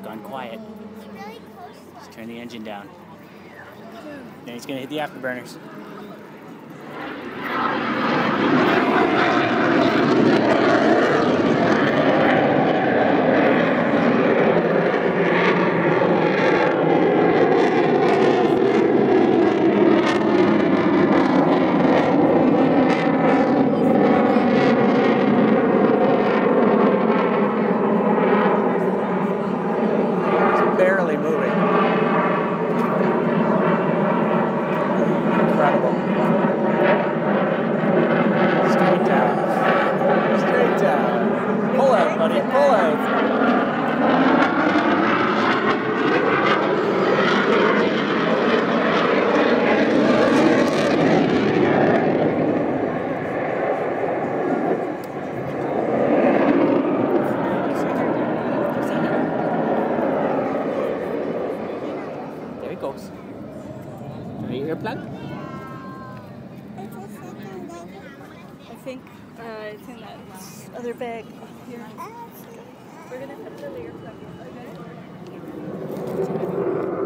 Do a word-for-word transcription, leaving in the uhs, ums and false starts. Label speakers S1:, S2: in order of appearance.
S1: gone quiet. Let's turn the engine down. Then he's going to hit the afterburners. Barely moving. Incredible. Straight down. Straight down. Pull out, buddy. Pull out. There it goes. Are you earplug?
S2: I think uh, it's in that other bag. Here. We're gonna put the earplug in, okay?